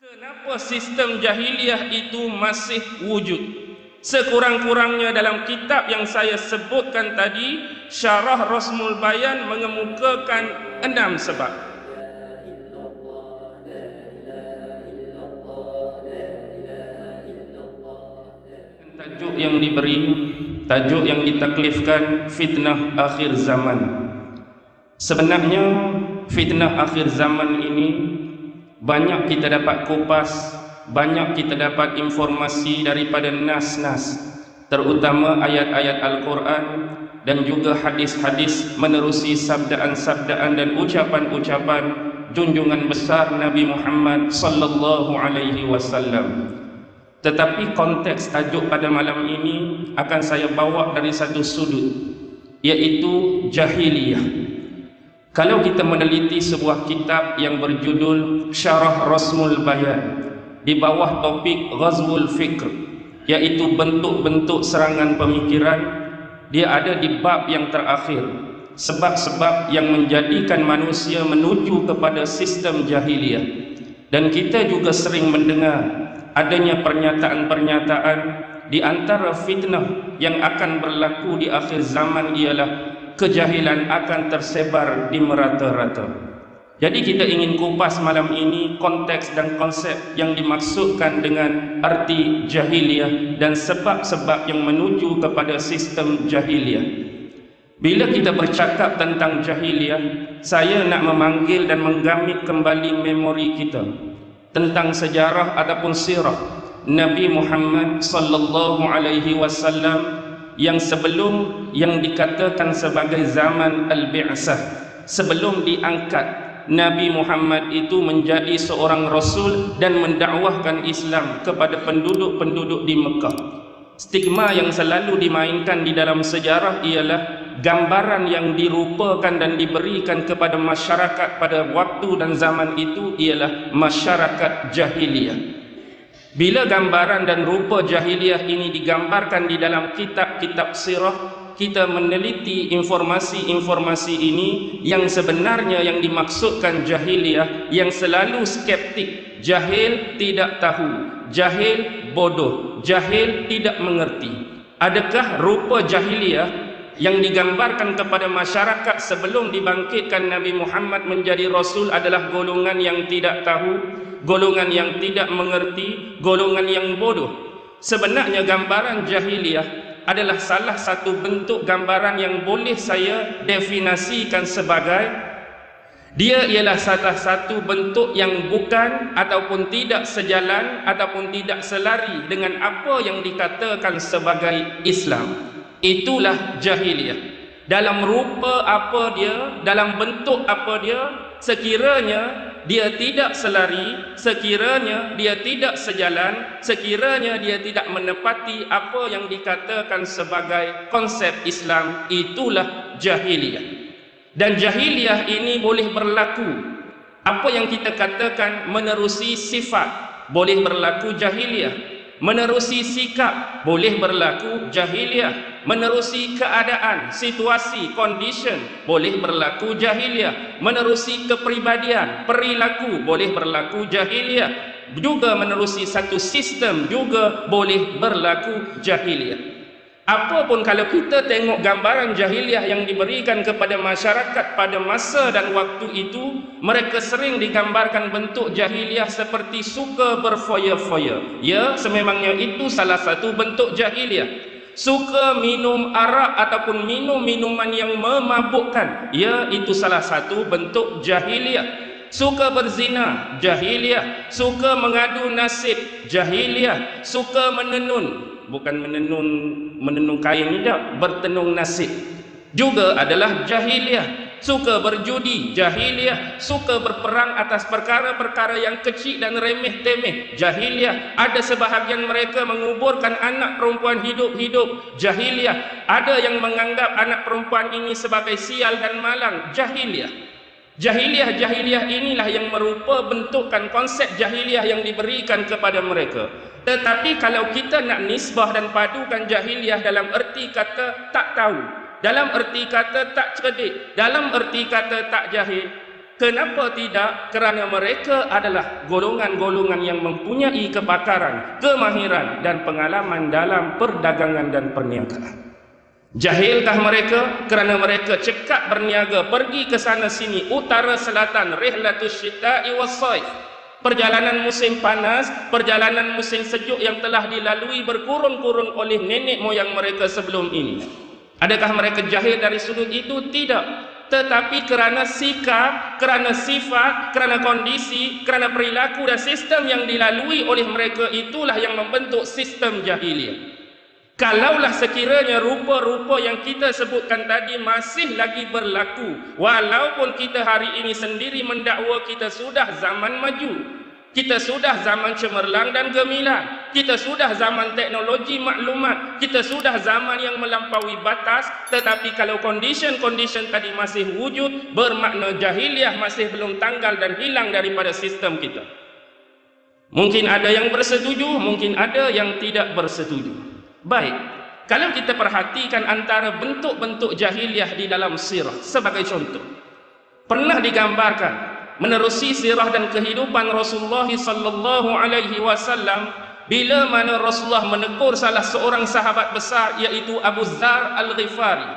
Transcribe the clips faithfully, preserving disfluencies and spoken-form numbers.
Kenapa sistem jahiliyah itu masih wujud? Sekurang-kurangnya dalam kitab yang saya sebutkan tadi, Syarah Rasmul Bayan mengemukakan enam sebab. Tajuk yang diberi, tajuk yang ditaklifkan, fitnah akhir zaman. Sebenarnya fitnah akhir zaman ini banyak kita dapat kupas, banyak kita dapat informasi daripada nas-nas, terutama ayat-ayat Al-Quran dan juga hadis-hadis menerusi sabdaan-sabdaan dan ucapan-ucapan junjungan besar Nabi Muhammad sallallahu alaihi wasallam. Tetapi konteks tajuk pada malam ini akan saya bawa dari satu sudut, yaitu jahiliyah. Kalau kita meneliti sebuah kitab yang berjudul Syarah Rasmul Bayan di bawah topik Ghazwul Fikr, yaitu bentuk-bentuk serangan pemikiran, dia ada di bab yang terakhir, sebab-sebab yang menjadikan manusia menuju kepada sistem jahiliyah. Dan kita juga sering mendengar adanya pernyataan-pernyataan di antara fitnah yang akan berlaku di akhir zaman ialah kejahilan akan tersebar di merata-rata. Jadi kita ingin kupas malam ini konteks dan konsep yang dimaksudkan dengan arti jahiliyah dan sebab-sebab yang menuju kepada sistem jahiliyah. Bila kita bercakap tentang jahiliyah, saya nak memanggil dan menggamit kembali memori kita tentang sejarah ataupun sirah Nabi Muhammad sallallahu alaihi wasallam yang sebelum yang dikatakan sebagai zaman al-bi'sah, sebelum diangkat Nabi Muhammad itu menjadi seorang rasul dan mendakwahkan Islam kepada penduduk-penduduk di Mekah. Stigma yang selalu dimainkan di dalam sejarah ialah gambaran yang dirupakan dan diberikan kepada masyarakat pada waktu dan zaman itu ialah masyarakat jahiliyah. Bila gambaran dan rupa jahiliyah ini digambarkan di dalam kitab-kitab sirah, kita meneliti informasi-informasi ini yang sebenarnya yang dimaksudkan jahiliyah, yang selalu skeptik, jahil tidak tahu, jahil bodoh, jahil tidak mengerti. Adakah rupa jahiliyah yang digambarkan kepada masyarakat sebelum dibangkitkan Nabi Muhammad menjadi Rasul adalah golongan yang tidak tahu, golongan yang tidak mengerti, golongan yang bodoh? Sebenarnya gambaran jahiliyah adalah salah satu bentuk gambaran yang boleh saya definisikan sebagai dia ialah salah satu bentuk yang bukan ataupun tidak sejalan ataupun tidak selari dengan apa yang dikatakan sebagai Islam. Itulah jahiliyah. Dalam rupa apa dia, dalam bentuk apa dia, sekiranya dia tidak selari, sekiranya dia tidak sejalan, sekiranya dia tidak menepati apa yang dikatakan sebagai konsep Islam, itulah jahiliyah. Dan jahiliyah ini boleh berlaku, apa yang kita katakan menerusi sifat, boleh berlaku jahiliyah. Menerusi sikap, boleh berlaku jahiliyah. Menerusi keadaan, situasi, condition, boleh berlaku jahiliyah. Menerusi kepribadian, perilaku, boleh berlaku jahiliyah. Juga menerusi satu sistem juga boleh berlaku jahiliyah. Apapun kalau kita tengok gambaran jahiliyah yang diberikan kepada masyarakat pada masa dan waktu itu, mereka sering digambarkan bentuk jahiliyah seperti suka berfoya-foya. Ya, sememangnya itu salah satu bentuk jahiliyah. Suka minum arak ataupun minum minuman yang memabukkan, ya, itu salah satu bentuk jahiliyah. Suka berzina, jahiliyah. Suka mengadu nasib, jahiliyah. Suka menenun, bukan menenun menenun kain tidak, bertenung nasib juga adalah jahiliyah. Suka berjudi, jahiliyah. Suka berperang atas perkara-perkara yang kecil dan remeh-temeh, jahiliyah. Ada sebahagian mereka menguburkan anak perempuan hidup-hidup, jahiliyah. Ada yang menganggap anak perempuan ini sebagai sial dan malang, jahiliyah. Jahiliyah-jahiliyah inilah yang merupa bentukan konsep jahiliyah yang diberikan kepada mereka. Tetapi kalau kita nak nisbah dan padukan jahiliyah dalam erti kata tak tahu, dalam erti kata tak cerdik, dalam erti kata tak jahil, Kenapa tidak? Kerana mereka adalah golongan-golongan yang mempunyai kepakaran, kemahiran dan pengalaman dalam perdagangan dan perniagaan. Jahilkah mereka? Kerana mereka cekap berniaga, pergi ke sana sini, utara selatan, rihlatus syita'i was-sayf. Perjalanan musim panas, perjalanan musim sejuk yang telah dilalui berkurun-kurun oleh nenek moyang mereka sebelum ini. Adakah mereka jahil dari sudut itu? Tidak. Tetapi kerana sikap, kerana sifat, kerana kondisi, kerana perilaku dan sistem yang dilalui oleh mereka, itulah yang membentuk sistem jahiliyah. Kalaulah sekiranya rupa-rupa yang kita sebutkan tadi masih lagi berlaku, walaupun kita hari ini sendiri mendakwa kita sudah zaman maju, kita sudah zaman cemerlang dan gemilang, kita sudah zaman teknologi maklumat, kita sudah zaman yang melampaui batas, tetapi kalau condition-condition tadi masih wujud, bermakna jahiliah masih belum tanggal dan hilang daripada sistem kita. Mungkin ada yang bersetuju, mungkin ada yang tidak bersetuju. Baik, kalau kita perhatikan antara bentuk-bentuk jahiliah di dalam sirah, sebagai contoh, pernah digambarkan menerusi sirah dan kehidupan Rasulullah sallallahu alaihi wasallam bila mana Rasulullah menegur salah seorang sahabat besar, iaitu Abu Dzar Al-Ghifari,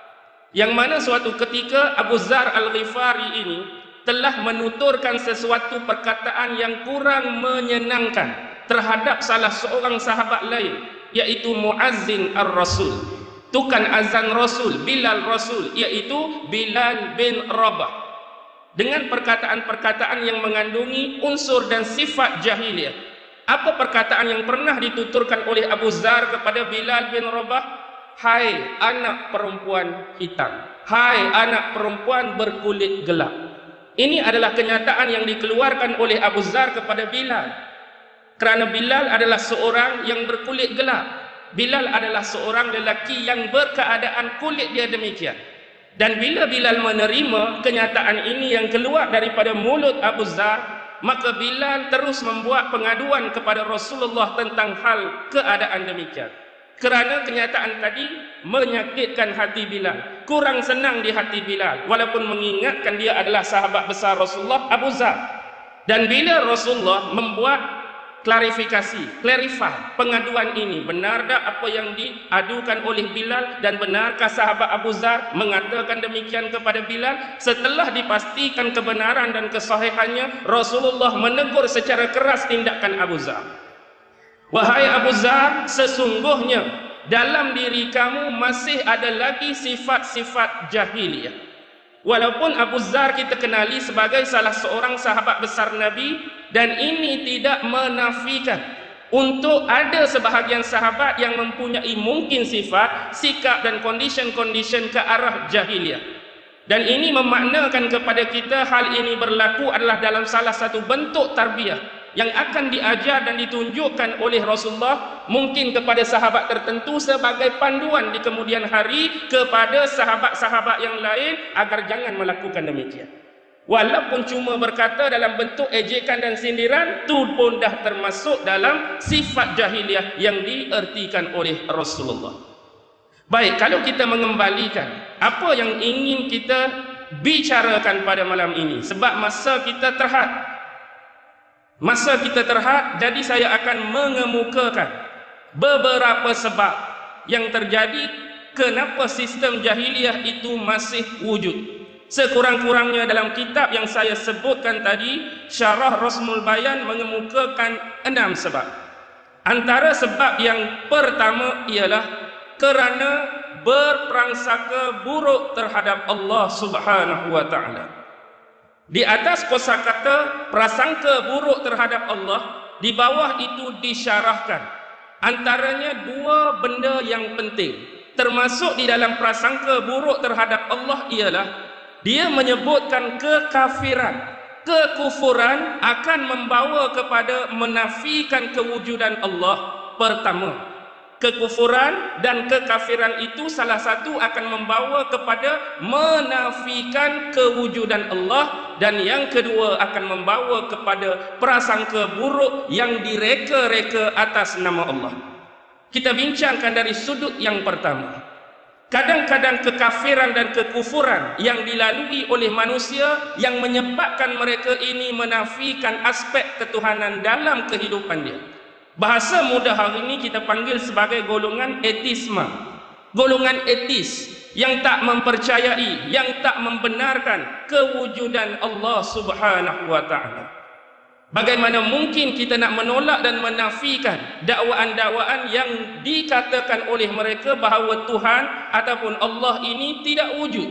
yang mana suatu ketika Abu Dzar Al-Ghifari ini telah menuturkan sesuatu perkataan yang kurang menyenangkan terhadap salah seorang sahabat lain, iaitu Muazzin Ar-Rasul, tukang azan Rasul, Bilal Rasul, iaitu Bilal bin Rabah, dengan perkataan-perkataan yang mengandungi unsur dan sifat jahiliyah. Apa perkataan yang pernah dituturkan oleh Abu Dzar kepada Bilal bin Rabah? Hai anak perempuan hitam, hai anak perempuan berkulit gelap. Ini adalah kenyataan yang dikeluarkan oleh Abu Dzar kepada Bilal, kerana Bilal adalah seorang yang berkulit gelap. Bilal adalah seorang lelaki yang berkeadaan kulit dia demikian. Dan bila Bilal menerima kenyataan ini yang keluar daripada mulut Abu Dzar, maka Bilal terus membuat pengaduan kepada Rasulullah tentang hal keadaan demikian. Kerana kenyataan tadi menyakitkan hati Bilal, kurang senang di hati Bilal, walaupun mengingatkan dia adalah sahabat besar Rasulullah, Abu Dzar. Dan bila Rasulullah membuat klarifikasi, clarify pengaduan ini, benar tak apa yang diadukan oleh Bilal, dan benarkah sahabat Abu Dzar mengatakan demikian kepada Bilal? Setelah dipastikan kebenaran dan kesahihannya, Rasulullah menegur secara keras tindakan Abu Dzar. Wahai Abu Dzar, sesungguhnya dalam diri kamu masih ada lagi sifat-sifat jahiliyah. Walaupun Abu Dzar kita kenali sebagai salah seorang sahabat besar Nabi, dan ini tidak menafikan untuk ada sebahagian sahabat yang mempunyai mungkin sifat, sikap dan condition-condition ke arah jahiliyah. Dan ini memaknakan kepada kita hal ini berlaku adalah dalam salah satu bentuk tarbiyah yang akan diajar dan ditunjukkan oleh Rasulullah, mungkin kepada sahabat tertentu sebagai panduan di kemudian hari kepada sahabat-sahabat yang lain agar jangan melakukan demikian. Walaupun cuma berkata dalam bentuk ejekan dan sindiran, itu pun dah termasuk dalam sifat jahiliah yang diertikan oleh Rasulullah. Baik, kalau kita mengembalikan apa yang ingin kita bicarakan pada malam ini, sebab masa kita terhad Masa kita terhad, jadi saya akan mengemukakan beberapa sebab yang terjadi kenapa sistem jahiliyah itu masih wujud. Sekurang-kurangnya dalam kitab yang saya sebutkan tadi, Syarah Rasmul Bayan, mengemukakan enam sebab. Antara sebab yang pertama ialah kerana berprangsaka buruk terhadap Allah Subhanahu wa taala. Di atas kosakata prasangka buruk terhadap Allah, di bawah itu disyarahkan antaranya dua benda yang penting. Termasuk di dalam prasangka buruk terhadap Allah ialah dia menyebutkan kekafiran, kekufuran akan membawa kepada menafikan kewujudan Allah. Pertama, kekufuran dan kekafiran itu salah satu akan membawa kepada menafikan kewujudan Allah, dan yang kedua akan membawa kepada prasangka buruk yang direka-reka atas nama Allah. Kita bincangkan dari sudut yang pertama. kadang-kadang kekafiran dan kekufuran yang dilalui oleh manusia yang menyebabkan mereka ini menafikan aspek ketuhanan dalam kehidupan dia. Bahasa mudah hari ini kita panggil sebagai golongan etisme, golongan etis yang tak mempercayai, yang tak membenarkan kewujudan Allah Subhanahu wa taala. Bagaimana mungkin kita nak menolak dan menafikan dakwaan-dakwaan yang dikatakan oleh mereka bahawa Tuhan ataupun Allah ini tidak wujud?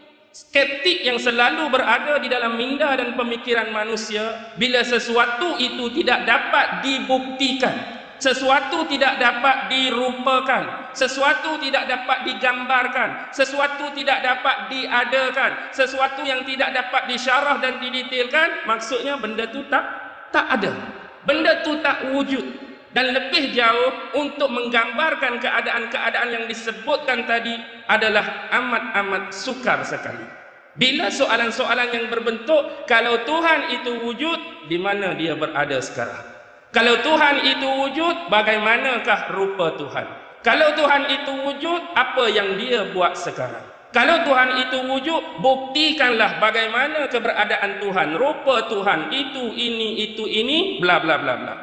Skeptik yang selalu berada di dalam minda dan pemikiran manusia, bila sesuatu itu tidak dapat dibuktikan, sesuatu tidak dapat dirupakan, sesuatu tidak dapat digambarkan, sesuatu tidak dapat diadakan, sesuatu yang tidak dapat disyarah dan didetailkan, maksudnya benda itu tak tak ada, benda itu tak wujud. Dan lebih jauh untuk menggambarkan keadaan-keadaan yang disebutkan tadi adalah amat-amat sukar sekali. Bila soalan-soalan yang berbentuk, kalau Tuhan itu wujud, di mana dia berada sekarang? Kalau Tuhan itu wujud, bagaimanakah rupa Tuhan? Kalau Tuhan itu wujud, apa yang dia buat sekarang? Kalau Tuhan itu wujud, buktikanlah bagaimana keberadaan Tuhan, rupa Tuhan, itu, ini, itu, ini, bla bla bla bla.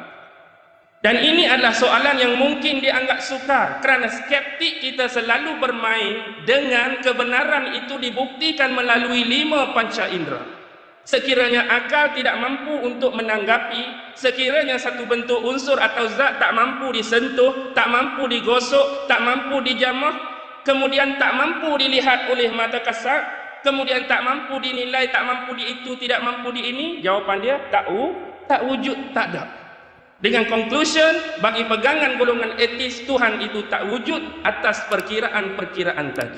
Dan ini adalah soalan yang mungkin dianggap sukar kerana skeptik kita selalu bermain dengan kebenaran itu dibuktikan melalui lima panca indera. Sekiranya akal tidak mampu untuk menanggapi, sekiranya satu bentuk unsur atau zat tak mampu disentuh, tak mampu digosok, tak mampu dijamah, kemudian tak mampu dilihat oleh mata kasar, kemudian tak mampu dinilai, tak mampu di itu, tidak mampu di ini, jawapan dia tak u, tak wujud, tak ada. Dengan conclusion, bagi pegangan golongan etis, Tuhan itu tak wujud atas perkiraan-perkiraan tadi.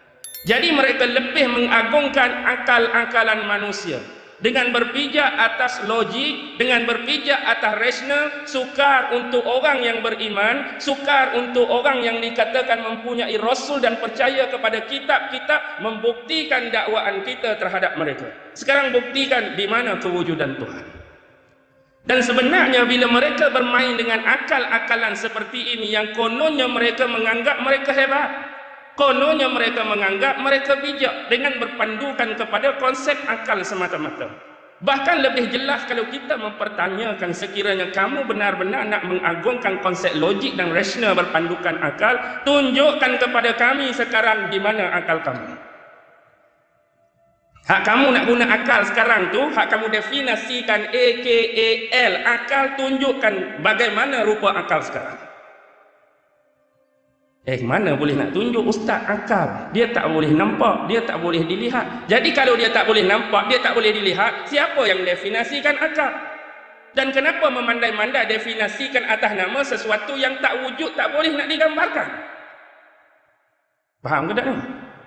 Jadi mereka lebih mengagungkan akal-akalan manusia. Dengan berpijak atas logik, dengan berpijak atas rasional, sukar untuk orang yang beriman, sukar untuk orang yang dikatakan mempunyai rasul dan percaya kepada kitab-kitab, membuktikan dakwaan kita terhadap mereka. Sekarang buktikan di mana kewujudan Tuhan. Dan sebenarnya bila mereka bermain dengan akal-akalan seperti ini, yang kononnya mereka menganggap mereka hebat, kononnya mereka menganggap mereka bijak dengan berpandukan kepada konsep akal semata-mata. Bahkan lebih jelas kalau kita mempertanyakan, sekiranya kamu benar-benar nak mengagungkan konsep logik dan rasional berpandukan akal, tunjukkan kepada kami sekarang di mana akal kamu. Hak kamu nak guna akal sekarang tu, hak kamu definisikan A K A L, akal, tunjukkan bagaimana rupa akal sekarang. Eh, mana boleh nak tunjuk ustaz akal? Dia tak boleh nampak, dia tak boleh dilihat. Jadi kalau dia tak boleh nampak, dia tak boleh dilihat, siapa yang definisikan akal? Dan kenapa memandai-mandai definisikan atas nama sesuatu yang tak wujud, tak boleh nak digambarkan? Faham ke tak ni?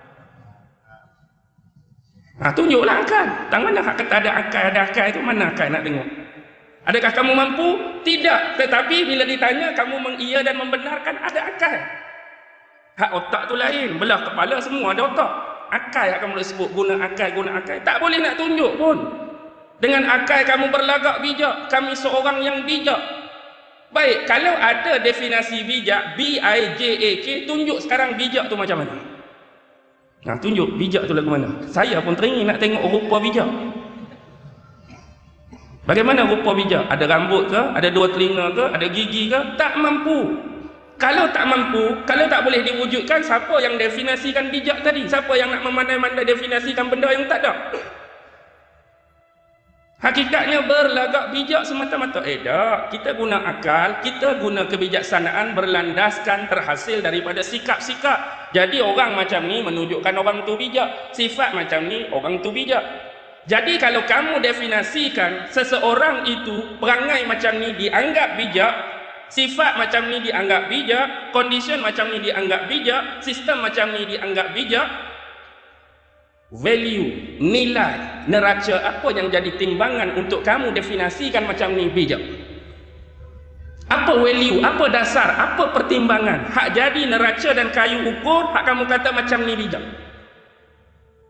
Ha, tunjuklah akal. Tang mana hak kata ada akal, ada akal itu, mana akal nak tengok? Adakah kamu mampu? Tidak. Tetapi bila ditanya, kamu mengiya dan membenarkan ada akal. Hak otak tu lain. Belah kepala semua ada otak. Akal yang kamu boleh sebut, guna akal, guna akal. Tak boleh nak tunjuk pun. Dengan akal kamu berlagak bijak. Kami seorang yang bijak. Baik, kalau ada definisi bijak, B I J A K, tunjuk sekarang bijak tu macam mana? Nah, tunjuk bijak tu lagu mana? Saya pun teringin nak tengok rupa bijak. Bagaimana rupa bijak? Ada rambut ke? Ada dua telinga ke? Ada gigi ke? Tak mampu. Kalau tak mampu, kalau tak boleh diwujudkan, siapa yang definisikan bijak tadi? Siapa yang nak memandai-mandai definisikan benda yang tak ada? Hakikatnya berlagak bijak semata-mata. Eh tak, kita guna akal, kita guna kebijaksanaan berlandaskan terhasil daripada sikap-sikap. Jadi orang macam ni menunjukkan orang tu bijak, sifat macam ni orang tu bijak. Jadi kalau kamu definisikan seseorang itu perangai macam ni dianggap bijak, sifat macam ni dianggap bijak, condition macam ni dianggap bijak, sistem macam ni dianggap bijak, value, nilai, neraca apa yang jadi timbangan untuk kamu definisikan macam ni bijak? Apa value, apa dasar, apa pertimbangan? Hak jadi neraca dan kayu ukur, hak kamu kata macam ni bijak.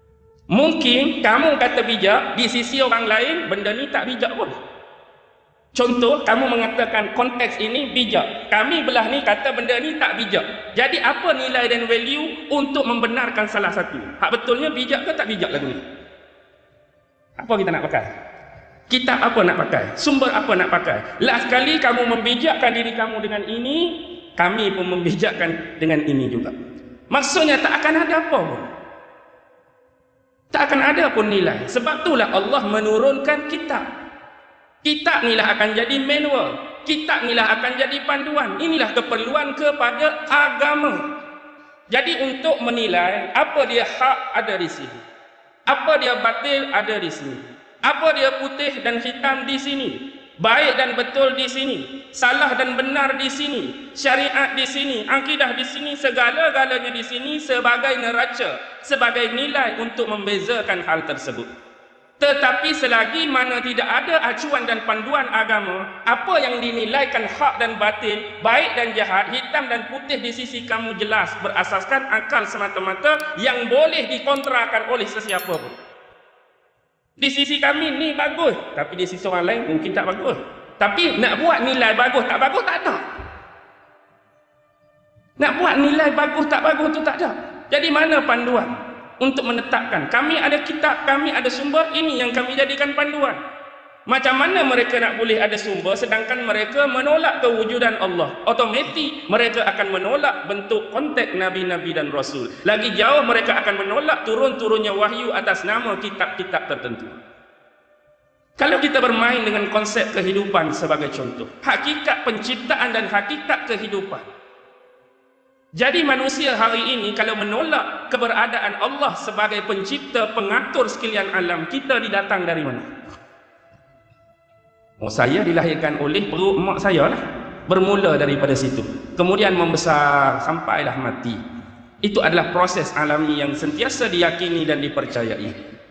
Mungkin kamu kata bijak, di sisi orang lain benda ni tak bijak pun. Contoh, kamu mengatakan konteks ini bijak. Kami belah ni kata benda ni tak bijak. Jadi apa nilai dan value untuk membenarkan salah satu? Hak betulnya bijak ke tak bijak lagu ni? Apa kita nak pakai? Kitab apa nak pakai? Sumber apa nak pakai? Last kali kamu membijakkan diri kamu dengan ini, kami pun membijakkan dengan ini juga. Maksudnya tak akan ada apa pun. Tak akan ada pun nilai. Sebab itulah Allah menurunkan kitab. Kitab inilah akan jadi manual. Kitab inilah akan jadi panduan. Inilah keperluan kepada agama. Jadi untuk menilai apa dia hak ada di sini. Apa dia batil ada di sini. Apa dia putih dan hitam di sini. Baik dan betul di sini. Salah dan benar di sini. Syariat di sini. Akidah di sini. Segala-galanya di sini sebagai neraca. Sebagai nilai untuk membezakan hal tersebut. Tetapi selagi mana tidak ada acuan dan panduan agama, apa yang dinilaikan hak dan batil, baik dan jahat, hitam dan putih di sisi kamu jelas berasaskan akal semata-mata yang boleh dikontrakan oleh sesiapa pun. Di sisi kami ni bagus, tapi di sisi orang lain mungkin tak bagus. Tapi nak buat nilai bagus tak bagus tak ada. Nak buat nilai bagus tak bagus tu tak ada. Jadi mana panduan? Untuk menetapkan, kami ada kitab, kami ada sumber, ini yang kami jadikan panduan. Macam mana mereka nak boleh ada sumber sedangkan mereka menolak kewujudan Allah? Otomatik mereka akan menolak bentuk konteks Nabi-Nabi dan Rasul. Lagi jauh mereka akan menolak turun-turunnya wahyu atas nama kitab-kitab tertentu. Kalau kita bermain dengan konsep kehidupan sebagai contoh, hakikat penciptaan dan hakikat kehidupan. Jadi manusia hari ini kalau menolak keberadaan Allah sebagai pencipta, pengatur sekalian alam, kita didatang dari mana? Oh, saya dilahirkan oleh perut mak saya lah. Bermula daripada situ. Kemudian membesar sampailah mati. Itu adalah proses alami yang sentiasa diyakini dan dipercayai.